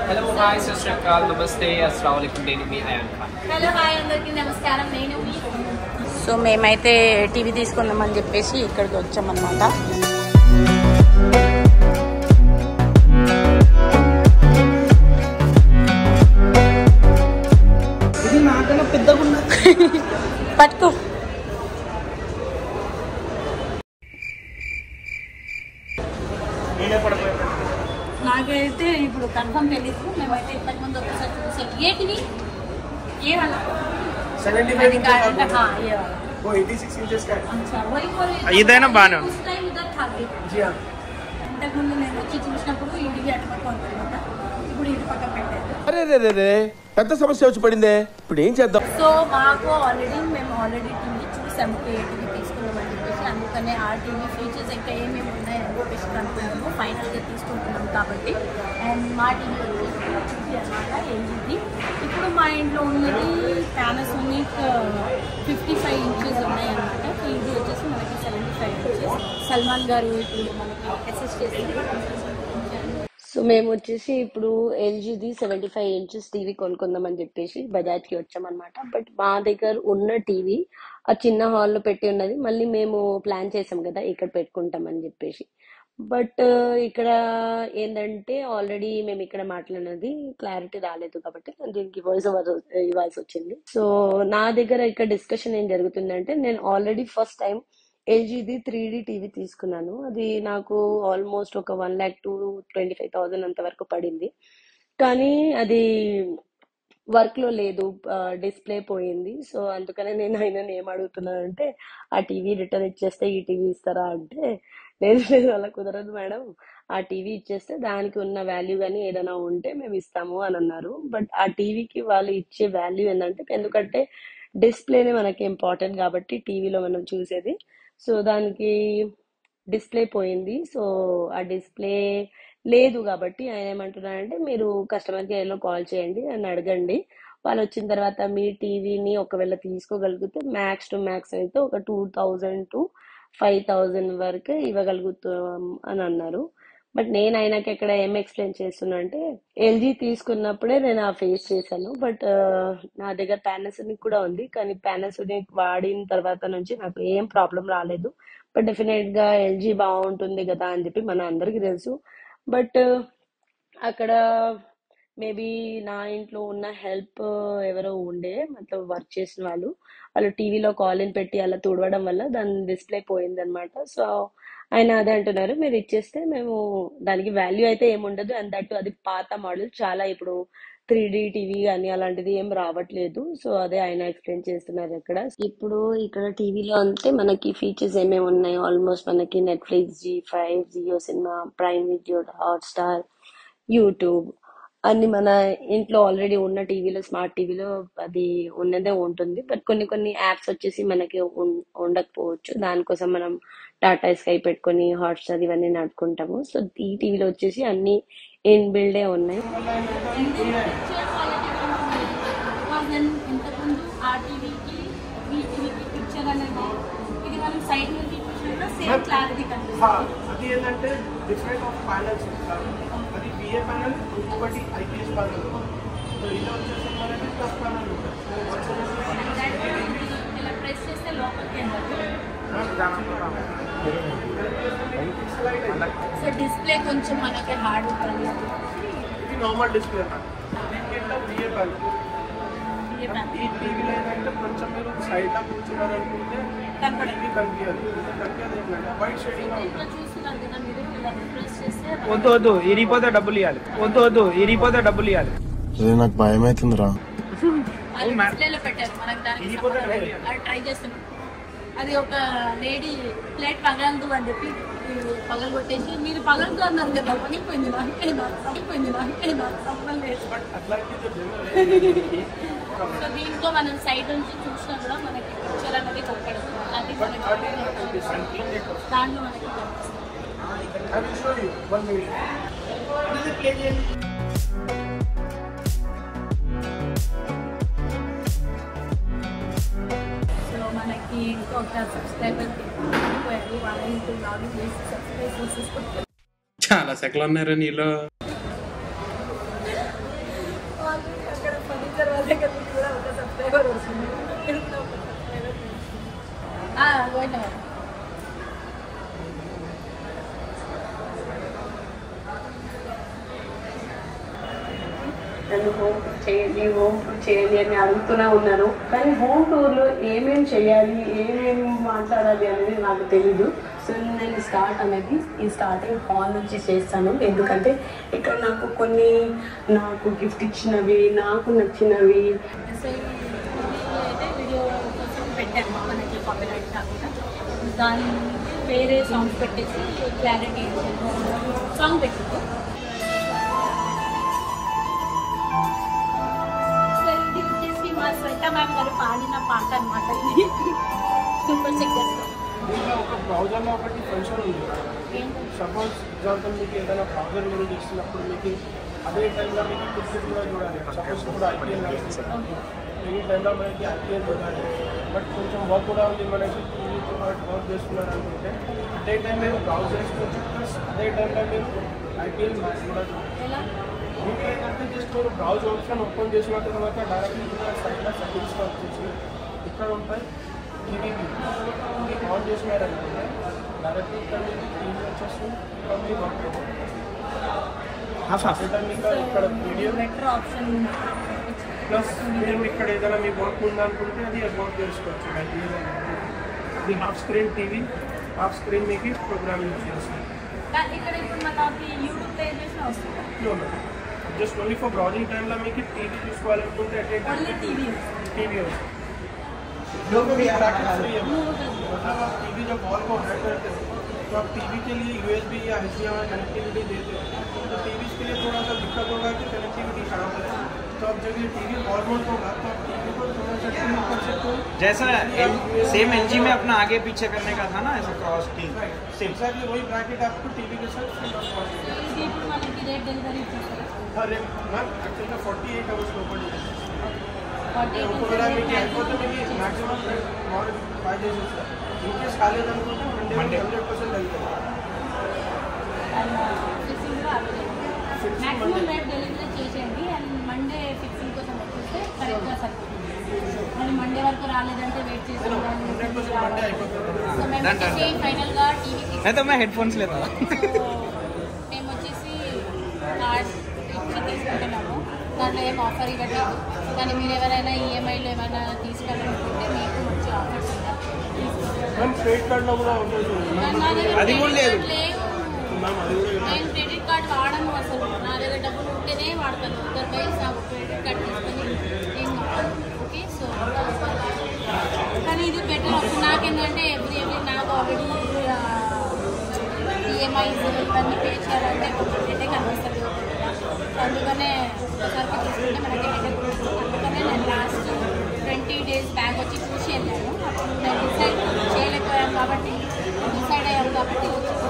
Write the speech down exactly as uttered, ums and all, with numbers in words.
Hello, hi, Sister Kal. Namaste. Assalamualaikum. Nenu mi Ayan Khan. Hello, hi. Andarki namaskaram. Nenu mi. So మేమైతే TV తీసుకుందామని చెప్పేసి ఇక్కడికి వచ్చామన్నమాట. ఇది నాకన్నా పెద్దగా ఉన్నది. పట్టుకో. నాకైతే ఇప్పుడు కన్ఫర్మ్ తెలియదు. మేమైతే ఇంతకు ముందు ఒకసారి చూసాం. ఏంటివి ఏ వాళ్ళ ఇదైనా బాగానే ఉంది. ఇంతకుముందు నేను వచ్చి చూసినప్పుడు ఇంటికి అటు పక్క ఉందన్నమాట. ఇప్పుడు ఇటు పక్క పెట్టారు. అరే పెద్ద సమస్య వచ్చి పడిందే, ఇప్పుడు ఏం చేద్దాం? సో మాకు ఆల్రెడీ మేము ఆల్రెడీ టీవీ చూసాము, ఏ టీవీ తీసుకున్నామని చెప్పేసి. అందుకనే ఆ టీవీ ఫీచర్స్ ఇంకా ఏమేమి ఉన్నాయని చెప్పేసి అనుకున్నాము. ఫైనల్గా తీసుకుంటున్నాం కాబట్టి. అండ్ మా టీవీ వచ్చేసి అనమాట ఎల్జీది. ఇప్పుడు మా ఇంట్లో ఉన్నది పానాసోనిక్ ఫిఫ్టీ ఫైవ్ ఇంచెస్ ఉన్నాయన్నమాట. ఇది వచ్చేసి మనకి సెవెంటీ ఫైవ్ ఇంచెస్. సల్మాన్ గారు ఇప్పుడు మనకి అసెస్ చేసి. సో మేము వచ్చేసి ఇప్పుడు ఎల్జీది సెవెంటీ ఫైవ్ ఇంచెస్ టీవీ కొనుక్కుందామని చెప్పేసి బజాజ్కి వచ్చామన్నమాట. బట్ మా దగ్గర ఉన్న టీవీ ఆ చిన్న హాల్లో పెట్టి ఉన్నది. మళ్ళీ మేము ప్లాన్ చేసాం కదా ఇక్కడ పెట్టుకుంటామని చెప్పేసి. బట్ ఇక్కడ ఏంటంటే ఆల్రెడీ మేము ఇక్కడ మాట్లాడినది క్లారిటీ రాలేదు కాబట్టి దీనికి వాయిస్ ఓవర్ ఇవ్వాల్సి వచ్చింది. సో నా దగ్గర ఇక్కడ డిస్కషన్ ఏం జరుగుతుందంటే, నేను ఆల్రెడీ ఫస్ట్ టైం ఎల్జీది త్రీ డి టీవీ తీసుకున్నాను. అది నాకు ఆల్మోస్ట్ ఒక one lakh two twenty five thousand అంత వరకు పడింది. కానీ అది వర్క్ లో లేదు, డిస్ప్లే పోయింది. సో అందుకనే నేను ఆయన ఏం అడుగుతున్నానంటే, ఆ టీవీ రిటర్న్ ఇచ్చేస్తే ఈ టీవీ ఇస్తారా అంటే, లేదు లేదు అలా కుదరదు మేడం, ఆ టీవీ ఇచ్చేస్తే దానికి ఉన్న వాల్యూ కానీ ఏదైనా ఉంటే మేము ఇస్తాము అని అన్నారు. బట్ ఆ టీవీకి వాళ్ళు ఇచ్చే వాల్యూ ఏంటంటే, ఎందుకంటే డిస్ప్లేనే మనకి ఇంపార్టెంట్ కాబట్టి టీవీలో మనం చూసేది. సో దానికి డిస్ప్లే పోయింది. సో ఆ డిస్ప్లే లేదు కాబట్టి ఆయన ఏమంటున్నారంటే, మీరు కస్టమర్ కేర్లో కాల్ చేయండి అని అడగండి. వాళ్ళు వచ్చిన తర్వాత మీ టీవీని ఒకవేళ తీసుకోగలిగితే మ్యాక్స్ టు మ్యాక్స్ అయితే ఒక two thousand to five thousand వరకు ఇవ్వగలుగుతాం అని అన్నారు. బట్ నేను ఆయనకి ఇక్కడ ఏం ఎక్స్ప్లెయిన్ చేస్తున్నా అంటే, ఎల్జీ తీసుకున్నప్పుడే నేను ఆ ఫేస్ చేశాను. బట్ నా దగ్గర పానాసోనిక్ కూడా ఉంది, కానీ పానాసోనిక్ వాడిన తర్వాత నుంచి నాకు ఏం ప్రాబ్లం రాలేదు. బట్ డెఫినెట్ గా ఎల్జీ బాగుంటుంది కదా అని చెప్పి మన అందరికి తెలుసు. బట్ అక్కడ మేబీ నా ఇంట్లో ఉన్న హెల్ప్ ఎవరో ఉండే మొత్తం వర్క్ చేసిన వాళ్ళు వాళ్ళు టీవీలో కాల్ ఇన్ పెట్టి అలా తుడవడం వల్ల దాని డిస్ప్లే పోయింది అనమాట. సో ఆయన అదే అంటున్నారు, మీరు ఇచ్చేస్తే మేము దానికి వాల్యూ అయితే ఏముండదు. అండ్ దట్ అది పాత మోడల్, చాలా ఇప్పుడు త్రీ డి టీవీ కానీ అలాంటిది ఏం రావట్లేదు. సో అదే ఆయన ఎక్స్ప్లెయిన్ చేస్తున్నారు ఇక్కడ. ఇప్పుడు ఇక్కడ టీవీలో అంటే మనకి ఫీచర్స్ ఏమేమి ఉన్నాయి, ఆల్మోస్ట్ మనకి Netflix, Zee five, Jio cinema, Prime Video, Hotstar, YouTube అన్ని మన ఇంట్లో ఆల్రెడీ ఉన్న టీవీలో, స్మార్ట్ టీవీలో అది ఉన్నదే ఉంటుంది. బట్ కొన్ని కొన్ని యాప్స్ వచ్చేసి మనకి ఉండకపోవచ్చు. దానికోసం మనం టాటా స్కై పెట్టుకొని హాట్స్టార్ ఇవన్నీ నడుపుకుంటాము. సో ఈ టీవీలో వచ్చేసి అన్ని ఇన్ బిల్డే ఉన్నాయి. అది ఏంటంటే డిఫరెంట్ ఆఫ్ ప్యానల్స్, అది బిఏ ప్యానల్, ఇంకొకటి ఐపీఎస్ ప్యానల్. సో ఇది వచ్చేసి మనకి ప్లస్ ప్యానల్ ఉంటుంది. సో డిస్ప్లే కొంచెం మనకి హార్డ్ ఉంటుంది. ఇది నార్మల్ డిస్ప్లే దీంట్లో బిఏ ప్యానల్. ఈ టీవీలో ఏంటంటే కొంచెం మీరు సైడ్ లో కూర్చున్నారనుకుంటే టీవీ కనిపించాలి కనిపించదు వైట్ షేడింగ్ వద్దు వద్దు ఇరిగిపోతే డబ్బులు ఇవ్వాలి. వద్దు వద్దు ఇరిగిపోతే డబ్బులు ఇవ్వాలి. నాకు భయం అవుతుందిరా. పెట్టారు మనకి దానికి ట్రై చేస్తున్నాం. అది ఒక లేడీ ప్లేట్ పగలదు అని చెప్పి పగలు కొట్టేసి, మీరు పగలదు అన్నారు కదా, పగిలిపోయింది నాకైనా పగిలిపోయింది నాకైనా సంబంధం లేదు. సో దీంట్లో మనం సైడ్ నుంచి చూసినా కూడా మనకి పిక్చర్ అనేది కనపడదు. అది దాంట్లో మనకి సో మనకి ఇంకొక సబ్స్క్రైబర్ చాలా సెకలు ఉన్నారు నీలో. దగ్గర నుంచి కూడా ఒక సబ్స్క్రైబర్ వస్తుంది. గోవింద మేడం నన్ను హోమ్ టూర్ చేయండి హోమ్ టూర్ చేయండి అని అడుగుతూనే ఉన్నారు. కానీ హోమ్ టూర్లో ఏమేమి చేయాలి ఏమేమి మాట్లాడాలి అనేది నాకు తెలీదు. సో నేను స్టార్ట్ అనేది ఈ స్టార్టింగ్ హాల్ నుంచి చేస్తాను. ఎందుకంటే ఇక్కడ నాకు కొన్ని నాకు గిఫ్ట్ ఇచ్చినవి నాకు నచ్చినవి అయితే వీడియో కోసం పెట్టాను మనకి కాపీరైట్ కాకుండా దాని వేరే సాంగ్స్ పెట్టేసి క్లారిటీ సాంగ్ పెట్టింది. మా శ్వేత మ్యామ్ గారు పాడిన పాట అనమాట ఇది. సూపర్ సెక్టర్స్లో దీంట్లో ఒక బ్రౌజర్లో ఒకటి ఫంక్షన్ ఉంది. సపోజ్ ఎగ్జాంపుల్ మీకు ఏదైనా బ్రౌజర్ మీరు చేస్తున్నప్పుడు మీకు అదే టైంలో మీకు క్రికెట్ కూడా చూడాలి. సపోజ్ ఇప్పుడు ఐపీఎల్ నడుస్తుంది, ఈ టైంలో మనకి ఐపీఎల్ చూడాలి. బట్ కొంచెం వర్క్ కూడా ఉంది, మనకి టీవీతో పాటు వర్క్ చేస్తున్నారు అనుకుంటే అదే టైం మీరు బ్రౌజ్ చేసుకోవచ్చు. ప్లస్ అదే టైంలో మీరు ఐపీఎల్ మ్యాచ్ కూడా చూడాలి. మీకు ఏంటంటే జస్ట్ మీరు బ్రౌజ్ ఆప్షన్ ఓపెన్ చేసిన తర్వాత డైరెక్ట్గా సైడ్లో సెట్టింగ్స్లో వచ్చేసి ఇక్కడ ఉంటాయి టీవీ మీకు ఆన్ చేసినారనుకుంటే డైరెక్ట్ ఇక్కడ మీకు టీవీ వచ్చేస్తుంది. ఇక్కడ మీకు వర్క్ మీకు ఇక్కడ వీడియో బెటర్ ఆప్షన్ ప్లస్ మీరు ఇక్కడ ఏదైనా మీ వర్క్ ఉందనుకుంటే అది వర్క్ చేసుకోవచ్చు. ఇది half screen TV, half screen మీకు ప్రోగ్రామింగ్ చేస్తుంది. ఇక్కడ ఇప్పుడు మనకి యూట్యూబ్ ప్లే చేసిన వస్తుంది. జస్ట్ ఓన్లీ ఫర్ ब्राउजिंग టైంలో మీకు టీవీ చూసుకోవాలనుకుంటే ఓన్లీ టీవీ टीवी हो जो भी मतलब आप टीवी जब वॉल को हाइड करते हो तो आप टीवी के लिए यूएसबी या एचडीएमआई कनेक्टिविटी देते हो तो टीवी के लिए थोड़ा सा दिक्कत होगा कि कनेक्टिविटी खराब है. तो अब जब ये टीवी वॉल माउंट होगा तो आप टीवी को थोड़ा सा ट्यून कर सकते हो. जैसा सेम एलजी में अपना आगे पीछे करने का था ना, ऐसा क्रॉस टीम सेम एक्जैक्टली वही ब्रैकेट आपको टीवी के साथ ఇప్పుడు మనకి రేట్ డెలివరీ अरे ma'am actually forty eight hours local forty ఒకవేళ మీకు అయిపోతే మీకు మ్యాక్సిమం మోర్ ఫైవ్ డేస్ వస్తుంది. ఇన్కేస్ కాలేదనుకుంటే మండే హండ్రెడ్ పర్సెంట్ అవుతుంది. ఫిక్సింగ్ కూడా మ్యాక్సిమం రేట్ డెలివరీ చేసేయండి అండ్ మండే ఫిక్సింగ్ కోసం వచ్చేస్తే కరెక్ట్గా సరిపోతుంది. మరి మండే వరకు రాలేదంటే వెయిట్ చేసి సో మేము వచ్చేసి ఫైనల్గా టీవీకి मैं तो मैं हेडफोन्स लेता था. మేము వచ్చేసి కార్డ్ ఇచ్చి తీసుకుంటున్నాము. దాంట్లో ఏం ఆఫర్ ఇవ్వట్లేదు. కానీ మీరు ఎవరైనా ఈఎంఐలో ఏమైనా తీసుకోవాలనుకుంటే మీకు మంచి ఆఫర్స్ ఉన్నాయి. క్రెడిట్ కార్డులో కూడా ఉంటుంది. అది కూడా లేదు. నేను క్రెడిట్ కార్డ్ వాడను అసలు. నా దగ్గర డబ్బులు ఉంటేనే వాడతాను. అదర్వైజ్ నాకు క్రెడిట్ కార్డ్ తీసుకొని ఏం వాడను. ఓకే సో కానీ ఇది బెటర్ ఆప్షన్. నాకేంటంటే ఎవ్రీ ఎవ్రీ నాకు ఆల్రెడీ ఈఎంఐస్ ఇవన్నీ పే చేయాలంటే కొంచెం హెడేక్ అనిపిస్తుంది. అందుకనే ఒకసారికి తీసుకుంటే మనకి హెడేక్ ఉంటుంది. అందుకనే నేను లాస్ట్ ట్వంటీ డేస్ బ్యాక్ వచ్చి చూసి వెళ్ళాను. అప్పుడు నేను డిసైడ్ చేయలేకపోయాను కాబట్టి డిసైడ్ అయ్యాను కాబట్టి వచ్చి